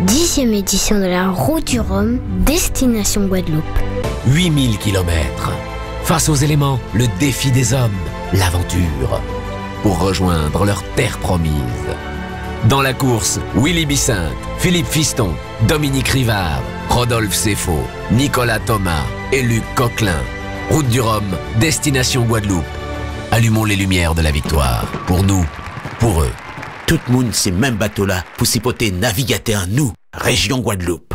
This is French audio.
10e édition de la Route du Rhum, destination Guadeloupe. 8000 kilomètres. Face aux éléments, le défi des hommes, l'aventure. Pour rejoindre leur terre promise. Dans la course, Willy Bicinte, Philippe Fiston, Dominique Rivard, Rodolphe Sefo, Nicolas Thomas et Luc Coquelin. Route du Rhum, destination Guadeloupe. Allumons les lumières de la victoire. Pour nous, pour eux. Tout le monde, ces mêmes bateaux-là, pour s'y poter navigateur, nous, région Guadeloupe.